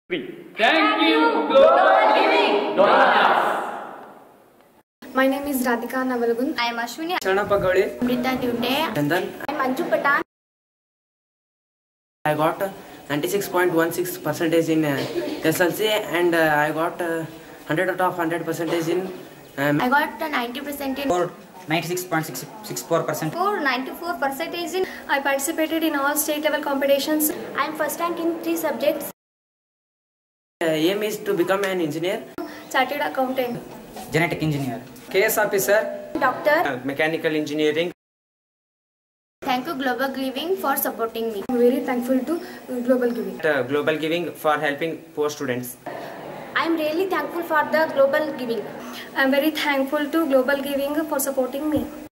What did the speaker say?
Thank you, Global Giving Donors. My name is Radhika Navalagun. I am Ashwini. Sharna Pagoli. Amrita Tunde. Chandan. I am Manju Patan. I got 96.16% in SLC and I got 100 out of 100% in. I got 90% in. 96.64%. 94% in. I participated in all state level competitions. I am first rank in 3 subjects. Aim is to become an engineer, Chartered accountant, Genetic engineer, KS officer, doctor. mechanical engineering. Thank you Global Giving for supporting me. I am very thankful to Global Giving. Global Giving for helping poor students. I am really thankful for the Global Giving. I am very thankful to Global Giving for supporting me.